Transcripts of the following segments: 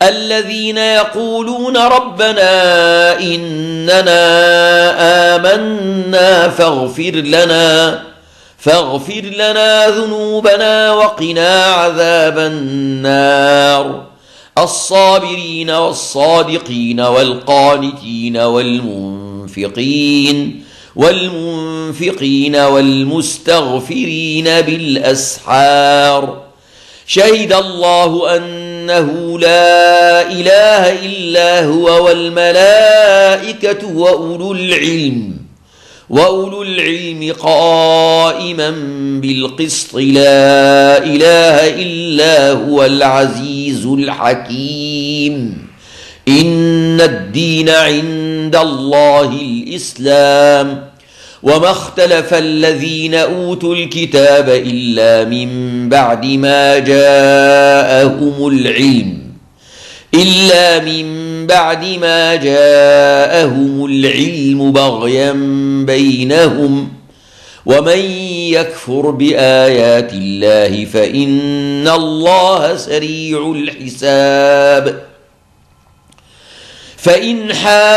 الذين يقولون ربنا إننا آمنا فاغفر لنا ذنوبنا وقنا عذاب النار. الصابرين والصادقين والقانتين والمنفقين والمستغفرين بالأسحار. شهد الله أنه لا إله إلا هو والملائكة وأولو العلم قائما بالقسط لا إله إلا هو العزيز الحكيم. إن الدين عند الله الإسلام وما اختلف الذين أوتوا الكتاب إلا من بعد ما جاءهم العلم بغيا بينهم. ومن يكفر بآيات الله فإن الله سريع الحساب. فإن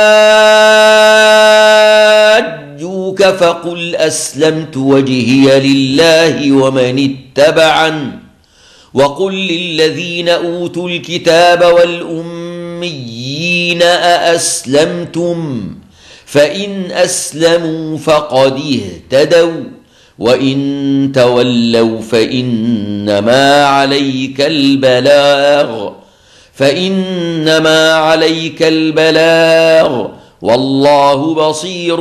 حاجوك فقل أسلمت وجهي لله ومن اتبعني وقل للذين أوتوا الكتاب والأميين أأسلمتم فإن أسلموا فقد اهتدوا وإن تولوا فإنما عليك البلاغ والله بصير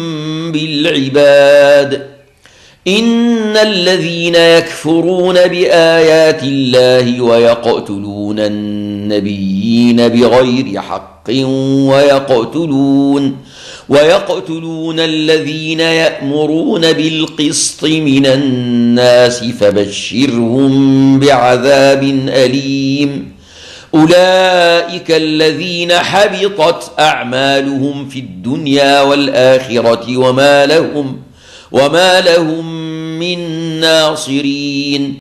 بالعباد. إن الذين يكفرون بآيات الله ويقتلون النبيين بغير حق ويقتلون الذين يأمرون بالقسط من الناس فبشرهم بعذاب أليم. أولئك الذين حبطت أعمالهم في الدنيا والآخرة وما لهم من ناصرين.